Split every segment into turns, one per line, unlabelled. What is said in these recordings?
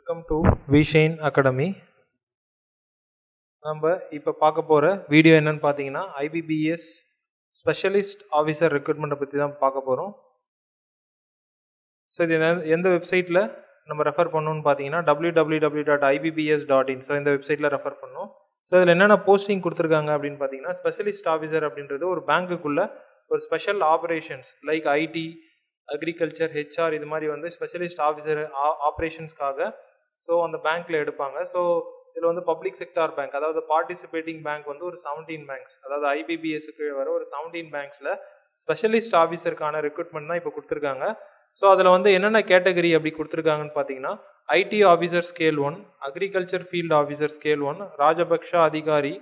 Welcome to விஷேன் academy. நம்ம இப்போ பார்க்க போகிற வீடியோ என்னன்னு பார்த்தீங்கன்னா IBPS ஸ்பெஷலிஸ்ட் ஆஃபீஸர் ரெக்ரூட்மெண்ட்டை பற்றி தான் பார்க்க போகிறோம். ஸோ இது எந்த வெப்சைட்டில் நம்ம ரெஃபர் பண்ணணும்னு பார்த்தீங்கன்னா www.ibps.in. ஸோ இந்த வெப்சைட்டில் ரெஃபர் பண்ணோம். ஸோ இதில் என்னென்ன போஸ்டிங் கொடுத்துருக்காங்க அப்படின்னு பார்த்தீங்கன்னா ஸ்பெஷலிஸ்ட் ஆஃபீஸர் அப்படின்றது ஒரு பேங்க்குக்குள்ளே ஒரு special operations like IT, agriculture, HR இது மாதிரி வந்து ஸ்பெஷலிஸ்ட் ஆஃபீஸர் ஆப்ரேஷன்ஸ்க்காக ஸோ அந்த பேங்க்கில் எடுப்பாங்க. ஸோ இதில் வந்து பப்ளிக் செக்டார் பேங்க், அதாவது பார்ட்டிசிபேட்டிங் பேங்க் வந்து ஒரு 17 பேங்க்ஸ், அதாவது IBPSக்கு வர ஒரு 17 பேங்க்ஸில் ஸ்பெஷலிஸ்ட் ஆஃபீஸருக்கான ரெக்ரூட்மெண்ட் தான் இப்போ கொடுத்துருக்காங்க. ஸோ அதில் வந்து என்னென்ன கேட்டகரி அப்படி கொடுத்துருக்காங்கன்னு பார்த்தீங்கன்னா IT officer scale 1, agriculture field officer scale 1, ராஜபக்ஷ அதிகாரி,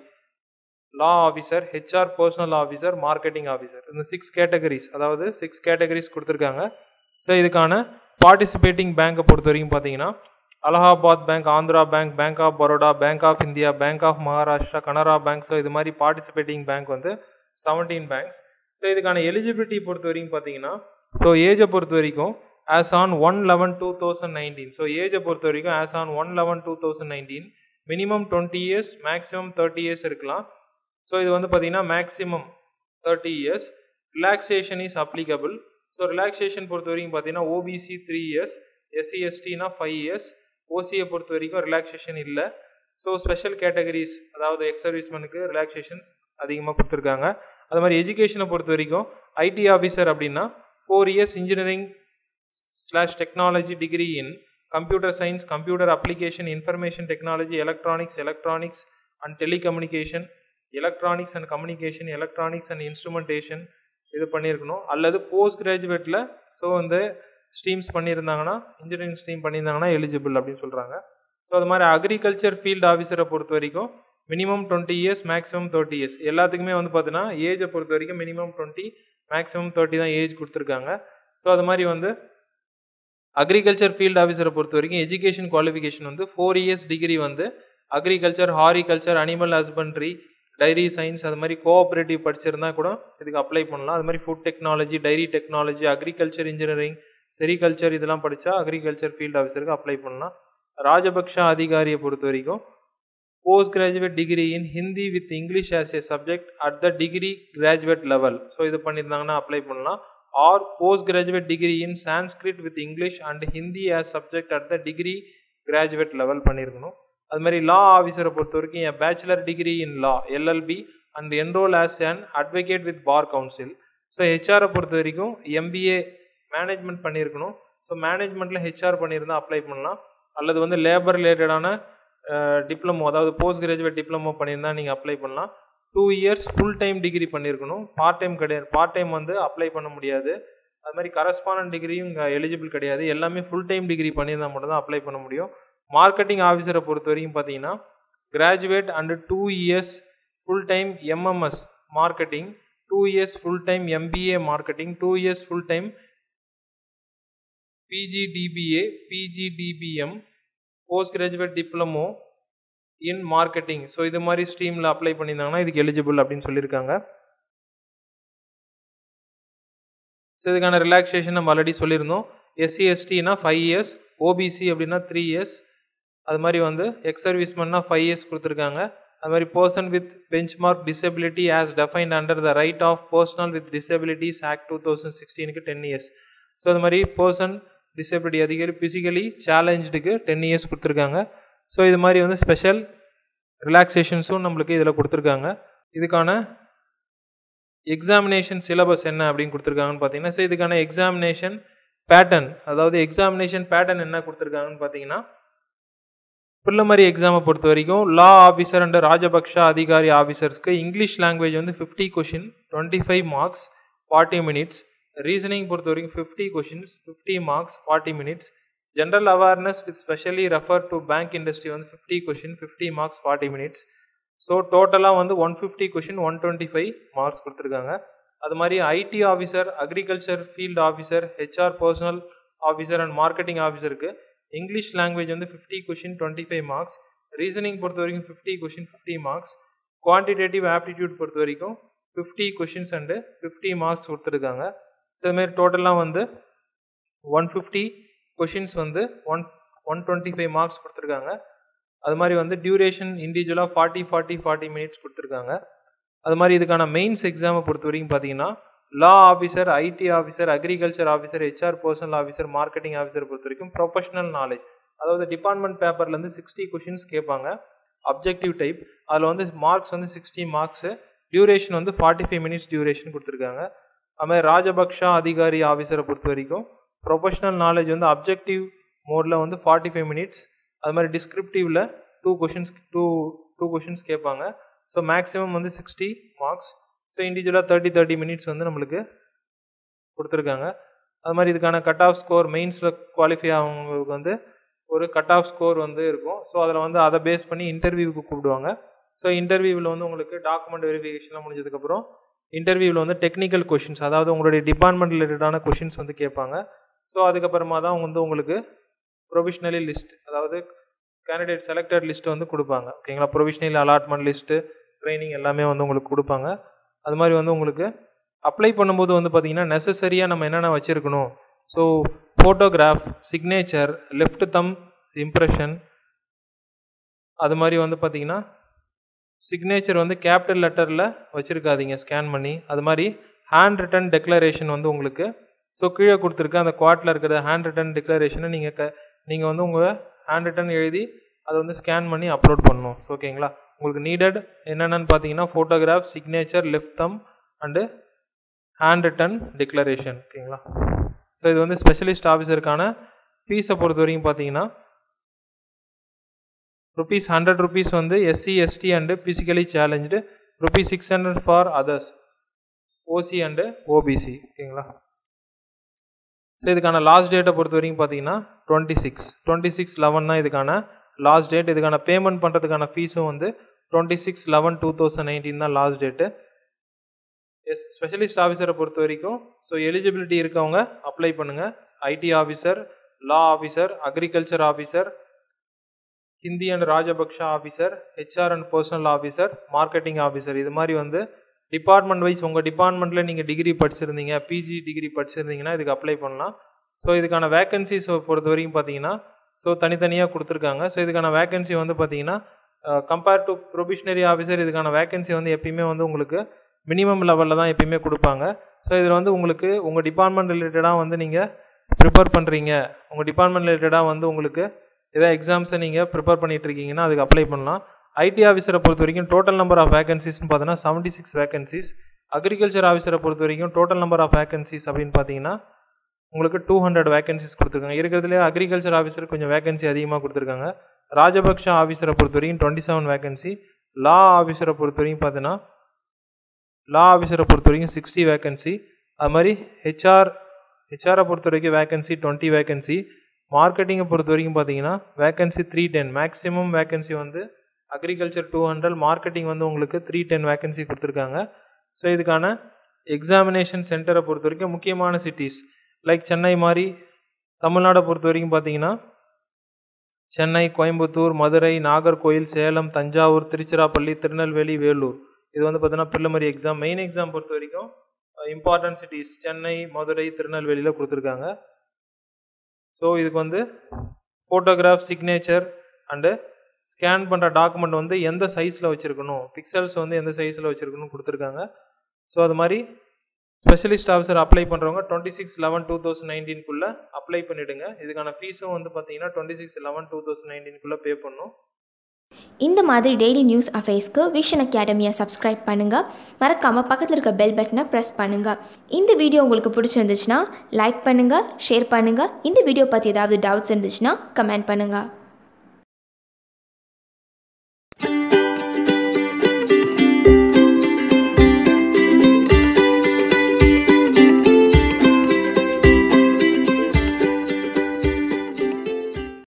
law officer, HR personnel officer, marketing officer, இந்த 6 கேட்டகரிஸ், அதாவது 6 கேட்டகரிஸ் கொடுத்துருக்காங்க. ஸோ இதுக்கான பார்ட்டிசிபேட்டிங் பேங்கை பொறுத்த வரைக்கும் பார்த்தீங்கன்னா Allahabad bank, Andhra bank, bank of Baroda, bank of India, bank of Maharashtra, Canara bank. So இது மாதிரி பார்ட்டிசிபேட்டிங் பேங்க் வந்து 17 பேங்க்ஸ். ஸோ இதுக்கான எலிஜிபிலிட்டி பொறுத்த வரைக்கும் பார்த்தீங்கன்னா ஸோ ஏஜை பொறுத்த வரைக்கும் ஆஸ் ஆன் 1/11/2019. ஸோ ஏஜை பொறுத்த வரைக்கும் as on 1/11/2019 minimum 20 years, maximum 30 years இருக்கலாம். ஸோ இது வந்து பார்த்தீங்கன்னா maximum 30 years. Relaxation is applicable. So relaxation பொறுத்த வரைக்கும் பார்த்தீங்கன்னா OBC 3 இயர்ஸ், SC STனா 5 இயர்ஸ், OCயை பொறுத்த வரைக்கும் ரிலாக்ஸேஷன் இல்லை. ஸோ ஸ்பெஷல் கேட்டகரிஸ், அதாவது எக்ஸ் சர்வீஸ்மேனுக்கு ரிலாக்ஸேஷன்ஸ் அதிகமாக கொடுத்துருக்காங்க. அது மாதிரி எஜுகேஷனை பொறுத்த வரைக்கும் ஐடி ஆஃபீஸர் அப்படின்னா 4 years engineering technology degree in computer science, computer application, information technology, electronics and telecommunication, electronics and communication, electronics and instrumentation இது பண்ணியிருக்கணும். அல்லது போஸ்ட் கிராஜுவேட்டில் ஸோ வந்து ஸ்ட்ரீம்ஸ் பண்ணியிருந்தாங்கன்னா, இன்ஜினியரிங் ஸ்ட்ரீம் பண்ணியிருந்தாங்கன்னா எலிஜிபிள் அப்படின்னு சொல்கிறாங்க. ஸோ அது மாதிரி அக்ரிகல்ச்சர் ஃபீல்டு ஆஃபீஸரை பொறுத்த வரைக்கும் மினிமம் 20 இயர்ஸ், மேக்ஸிமம் 30 இயர்ஸ். எல்லாத்துக்குமே வந்து பார்த்தீங்கன்னா ஏஜை பொறுத்த வரைக்கும் மினிமம் 20, மேக்ஸிமம் 30 தான் ஏஜ் கொடுத்துருக்காங்க. ஸோ அது மாதிரி வந்து அக்ரிகல்ச்சர் ஃபீல்டு ஆஃபீஸரை பொறுத்த வரைக்கும் எஜுகேஷன் குவாலிஃபிகேஷன் வந்து 4 இயர்ஸ் டிகிரி வந்து agriculture, horticulture, animal husbandry, dairy science அது மாதிரி கோஆப்ரேட்டிவ் படிச்சிருந்தா கூட இதுக்கு அப்ளை பண்ணலாம். அது மாதிரி food technology, dairy technology, agriculture engineering, sericulture இதெல்லாம் படித்தா அக்ரிகல்ச்சர் ஃபீல்டு ஆஃபீஸருக்கு அப்ளை பண்ணலாம். ராஜபக்ஷா அதிகாரியை பொறுத்த வரைக்கும் post graduate degree in Hindi with English as a subject at the degree graduate level. So இது பண்ணியிருந்தாங்கன்னா அப்ளை பண்ணலாம். Or post graduate degree in Sanskrit with English and Hindi as subject at the degree graduate level பண்ணியிருக்கணும். அது மாதிரி law ஆஃபீஸரை பொறுத்த வரைக்கும் an bachelor degree in law LLB and enrol as an advocate with bar council. So ஹெச்ஆரை பொறுத்த வரைக்கும் MBA management பண்ணியிருக்கணும். ஸோ மேனேஜ்மெண்ட்டில் HR பண்ணியிருந்தா அப்ளை பண்ணலாம். அல்லது வந்து லேபர் ரிலேட்டடான டிப்ளமோ, அதாவது போஸ்ட் கிராஜுவேட் டிப்ளமோ பண்ணியிருந்தா நீங்கள் அப்ளை பண்ணலாம். 2 இயர்ஸ் ஃபுல் டைம் டிகிரி பண்ணியிருக்கணும். பார்ட் டைம் கிடையாது. பார்ட் டைம் வந்து அப்ளை பண்ண முடியாது. அது மாதிரி கரஸ்பாண்டன்ட் டிகிரியும் இங்கே எலிஜிபிள் கிடையாது. எல்லாமே ஃபுல் டைம் டிகிரி பண்ணியிருந்தால் மட்டும் தான் அப்ளை பண்ண முடியும். மார்க்கெட்டிங் ஆஃபீஸரை பொறுத்த வரைக்கும் பார்த்தீங்கன்னா graduate and 2 years full time MMS marketing, 2 years full time MBA marketing, 2 years full time PGDBA, PGDBM, post graduate diploma in marketing. So இது மாதிரி ஸ்ட்ரீமில் அப்ளை பண்ணியிருந்தாங்கன்னா இதுக்கு எலிஜிபிள் அப்படின்னு சொல்லியிருக்காங்க. ஸோ இதுக்கான ரிலாக்ஸேஷன் நம்ம ஆல்ரெடி சொல்லியிருந்தோம். SC STனா 5 இயர்ஸ், OBC அப்படின்னா 3 இயர்ஸ், அது மாதிரி வந்து எக்ஸ் சர்வீஸ்மேன்னா 5 இயர்ஸ் கொடுத்துருக்காங்க. அது மாதிரி person with benchmark disability as defined under the right of personal with disabilities act 2016க்கு 10 இயர்ஸ். ஸோ அது மாதிரி பர்சன் டிசபிலிட்டி அதிகாரி பிசிக்கலி சேலஞ்சுக்கு 10 இயர்ஸ் கொடுத்துருக்காங்க. ஸோ இது மாதிரி வந்து ஸ்பெஷல் ரிலாக்ஸேஷன்ஸும் நம்மளுக்கு இதில் கொடுத்துருக்காங்க. இதுக்கான எக்ஸாமினேஷன் சிலபஸ் என்ன அப்படின்னு கொடுத்துருக்காங்கன்னு பார்த்தீங்கன்னா ஸோ இதுக்கான எக்ஸாமினேஷன் பேட்டர்ன், அதாவது எக்ஸாமினேஷன் பேட்டர்ன் என்ன கொடுத்துருக்காங்கன்னு பார்த்தீங்கன்னா ப்ரிலிமினரி எக்ஸாமை பொறுத்த வரைக்கும் லா ஆஃபீஸர் அண்ட் ராஜபக்ஷா அதிகாரி ஆஃபீஸர்ஸ்க்கு இங்கிலீஷ் லாங்குவேஜ் வந்து 50 கொஷின், 25 மார்க்ஸ், 40 மினிட்ஸ். ரீசனிங் பொறுத்த வரைக்கும் 50 questions, 50 marks, 40 minutes. General awareness with specially refer to bank industry வந்து 50 கொஷின், 50 மார்க்ஸ், 40 மினிட்ஸ். ஸோ டோட்டலாக வந்து 150 கொஷின், 125 மார்க்ஸ் கொடுத்துருக்காங்க. அது மாதிரி IT officer, agriculture field officer, HR personnel officer and marketing ஆஃபீஸருக்கு English language வந்து 50 கொஷின், 25 மார்க்ஸ். ரீசனிங் பொறுத்த வரைக்கும் 50 கொஷின், 50 மார்க்ஸ். குவான்டிடேட்டிவ் ஆப்டிடியூட் பொறுத்த வரைக்கும் 50 கொஷின்ஸ் அண்டு 50 மார்க்ஸ் கொடுத்துருக்காங்க. ஸோ இதுமாரி டோட்டலாக வந்து 150 கொஷின்ஸ் வந்து 125 மார்க்ஸ் கொடுத்துருக்காங்க. அது மாதிரி வந்து டியூரேஷன் இண்டிவிஜுவலாக 40 மினிட்ஸ் கொடுத்துருக்காங்க. அது மாதிரி இதுக்கான மெயின்ஸ் எக்ஸாமை பொறுத்த வரைக்கும் பார்த்தீங்கன்னா law officer, IT officer, agriculture officer, HR personnel officer, marketing officer பொறுத்த வரைக்கும் ப்ரொஃபஷனல் நாலேஜ், அதாவது டிபார்ட்மெண்ட் பேப்பர்லேருந்து 60 கொஷின்ஸ் கேட்பாங்க. அப்ஜெக்டிவ் டைப், அதில் வந்து மார்க்ஸ் வந்து 60 மார்க்ஸு, டியூரேஷன் வந்து 45 மினிட்ஸ் டியூரேஷன் கொடுத்துருக்காங்க. அதுமாதிரி ராஜபக்ஷா அதிகாரி ஆஃபீஸரை பொறுத்த வரைக்கும் ப்ரொஃபஷனல் நாலேஜ் வந்து அப்ஜெக்டிவ் மோடில் வந்து 45 மினிட்ஸ், அது மாதிரி டிஸ்கிரிப்டிவில் 2 கொஷின்ஸ் கேட்பாங்க. ஸோ மேக்ஸிமம் வந்து 60 மார்க்ஸ். ஸோ இண்டிவிஜுவலாக 30 மினிட்ஸ் வந்து நம்மளுக்கு கொடுத்துருக்காங்க. அது மாதிரி இதுக்கான கட் ஆஃப் ஸ்கோர், மெயின்ஸில் குவாலிஃபை ஆகிறவங்களுக்கு வந்து ஒரு கட் ஆஃப் ஸ்கோர் வந்து இருக்கும். ஸோ அதில் வந்து அதை பேஸ் பண்ணி இன்டர்வியூக்கு கூப்பிடுவாங்க. ஸோ இன்டர்வியூவில் வந்து உங்களுக்கு டாக்குமெண்ட் வெரிஃபிகேஷன்லாம் முடிஞ்சதுக்கப்புறம் இன்டர்வியூவில் வந்து டெக்னிக்கல் கொஷின்ஸ், அதாவது உங்களுடைய டிபார்ட்மெண்ட் ரிலேட்டடான கொஷின்ஸ் வந்து கேட்பாங்க. ஸோ அதுக்கப்புறமா தான் வந்து உங்களுக்கு ப்ரொவிஷ்னலி லிஸ்ட், அதாவது கேண்டிடேட் செலக்டட் லிஸ்ட்டு வந்து கொடுப்பாங்க. ஓகேங்களா, ப்ரொவிஷ்னல் அலாட்மெண்ட் லிஸ்ட்டு, ட்ரைனிங் எல்லாமே வந்து உங்களுக்கு கொடுப்பாங்க. அது மாதிரி வந்து உங்களுக்கு அப்ளை பண்ணும்போது வந்து பார்த்தீங்கன்னா நெசசரியாக நம்ம என்னென்ன வச்சுருக்கணும். So photograph, signature, left thumb impression, அது மாதிரி வந்து பார்த்தீங்கன்னா சிக்னேச்சர் வந்து கேபிட்டல் லெட்டரில் வச்சுருக்காதீங்க ஸ்கேன் பண்ணி. அது மாதிரி ஹேண்ட் ரிட்டன் டெக்ளரேஷன் வந்து உங்களுக்கு ஸோ கீழே கொடுத்துருக்க அந்த குவார்ட்டில் இருக்கிற ஹேண்ட் ரிட்டன் டெக்ளரேஷனை நீங்கள் வந்து உங்கள் ஹேண்ட் ரிட்டன் எழுதி அதை வந்து ஸ்கேன் பண்ணி அப்லோட் பண்ணணும். ஓகேங்களா, உங்களுக்கு நீடட் என்னென்னு பார்த்தீங்கன்னா photograph, signature, left thumb and hand written declaration. ஓகேங்களா, ஸோ இது வந்து ஸ்பெஷலிஸ்ட் ஆஃபீஸருக்கான ஃபீஸை பொறுத்த வரைக்கும் பார்த்தீங்கன்னா ₹100 வந்து SC, ST அண்டு physically challenge, ₹600 for others, OC and OBC. ஓகேங்களா, ஸோ இதுக்கான லாஸ்ட் டேட்டை பொறுத்த வரைக்கும் பார்த்தீங்கன்னா 26/11 தான் இதுக்கான லாஸ்ட் டேட். இதுக்கான பேமெண்ட் பண்ணுறதுக்கான ஃபீஸும் வந்து 26/11/2019 தான் லாஸ்ட் டேட்டு. ஸ்பெஷலிஸ்ட் ஆஃபீஸரை பொறுத்த வரைக்கும் ஸோ எலிஜிபிலிட்டி இருக்கவங்க அப்ளை பண்ணுங்கள். IT officer, law officer, agriculture officer, Hindi and ராஜபக்ஷா officer, HR and personnel officer, marketing officer, இது மாதிரி வந்து டிபார்ட்மெண்ட் வைஸ் உங்கள் டிபார்ட்மெண்ட்டில் நீங்கள் டிகிரி படிச்சிருந்தீங்க, PG டிகிரி படிச்சிருந்தீங்கன்னா இதுக்கு அப்ளை பண்ணலாம். ஸோ இதுக்கான வேகன்சிஸ் பொறுத்த வரைக்கும் பார்த்தீங்கன்னா ஸோ தனித்தனியாக கொடுத்துருக்காங்க. ஸோ இதுக்கான வேகன்சி வந்து பார்த்தீங்கன்னா கம்பேர்ட் டு ப்ரொபிஷனரி ஆஃபீஸர் இதுக்கான வேகன்சி வந்து எப்பயுமே வந்து உங்களுக்கு மினிமம் லெவலில் தான் எப்பயுமே கொடுப்பாங்க. ஸோ இதில் வந்து உங்களுக்கு உங்கள் டிபார்ட்மெண்ட் ரிலேட்டடாக வந்து நீங்கள் ப்ரிப்பேர் பண்ணுறீங்க, உங்கள் டிபார்ட்மெண்ட் ரிலேட்டடாக வந்து உங்களுக்கு ஏதாவது எக்ஸாம்ஸை நீங்கள் ப்ரிப்பேர் பண்ணிட்டு இருக்கீங்கன்னா அதுக்கு அப்ளை பண்ணலாம். ஐடி ஆஃபீஸரை பொறுத்த வரைக்கும் டோட்டல் நம்பர் ஆஃப் வேகன்சிஸ்னு பார்த்தீங்கன்னா 76 வேகன்சிஸ். அக்ரிகல்ச்சர் ஆஃபீஸரை பொறுத்த வரைக்கும் டோட்டல் நம்பர் ஆஃப் வேகன்சிஸ் அப்படின்னு பார்த்தீங்கன்னா உங்களுக்கு 200 வேகன்சிஸ் கொடுத்துருக்காங்க. இருக்கிறதுலே அக்ரிகல்ச்சர் ஆஃபீஸர் கொஞ்சம் வேகன்சி அதிகமாக கொடுத்துருக்காங்க. ராஜபக்ஷா ஆஃபீஸரை பொறுத்த வரைக்கும் 27 வேகன்சி. லா ஆஃபீஸரை பொறுத்த வரைக்கும் பார்த்தீங்கன்னா 60 வேகன்சி. அது மாதிரி ஹெச்ஆரை பொறுத்த வரைக்கும் வேகன்சி 20 வேகன்சி. மார்க்கெட்டிங்கை பொறுத்த வரைக்கும் பார்த்தீங்கன்னா வேகன்சி 310. மேக்ஸிமம் வேகன்சி வந்து அக்ரிகல்ச்சர் 200, மார்க்கெட்டிங் வந்து உங்களுக்கு 310 வேகன்சி கொடுத்துருக்காங்க. ஸோ இதுக்கான எக்ஸாமினேஷன் சென்டரை பொறுத்த வரைக்கும் முக்கியமான சிட்டிஸ் லைக் சென்னை மாதிரி தமிழ்நாடை பொறுத்த வரைக்கும் பார்த்தீங்கன்னா சென்னை, கோயம்புத்தூர், மதுரை, நாகர்கோயில், சேலம், தஞ்சாவூர், திருச்சிராப்பள்ளி, திருநெல்வேலி, வேலூர், இது வந்து பார்த்தீங்கன்னா ப்ரிலிமினரி எக்ஸாம். மெயின் எக்ஸாம் பொறுத்த வரைக்கும் இம்பார்ட்டன்ட் சிட்டிஸ் சென்னை, மதுரை, திருநெல்வேலியில் கொடுத்துருக்காங்க. ஸோ இதுக்கு வந்து ஃபோட்டோகிராஃப், சிக்னேச்சர் அண்டு ஸ்கேன் பண்ணுற டாக்குமெண்ட் வந்து எந்த சைஸில் வச்சுருக்கணும், பிக்சல்ஸ் வந்து எந்த சைஸில் வச்சுருக்கணும் கொடுத்துருக்காங்க. ஸோ அது மாதிரி ஸ்பெஷலிஸ்ட் ஆஃபீஸர் அப்ளை பண்ணுறவங்க 26/11/2019 அப்ளை பண்ணிவிடுங்க. இதுக்கான ஃபீஸும் வந்து பார்த்தீங்கன்னா 26/11/2019 பே பண்ணணும்.
இந்த மாதிரி டெய்லி நியூஸ் அஃபேர்ஸ்க்கு விஷன் அகாடமியை சப்ஸ்கிரைப் பண்ணுங்கள். மறக்காமல் பக்கத்தில் இருக்க பெல் பட்டனை ப்ரெஸ் பண்ணுங்கள். இந்த வீடியோ உங்களுக்கு பிடிச்சிருந்துச்சுன்னா லைக் பண்ணுங்கள், ஷேர் பண்ணுங்கள். இந்த வீடியோ பற்றி ஏதாவது டவுட்ஸ் இருந்துச்சுன்னா கமெண்ட் பண்ணுங்கள்.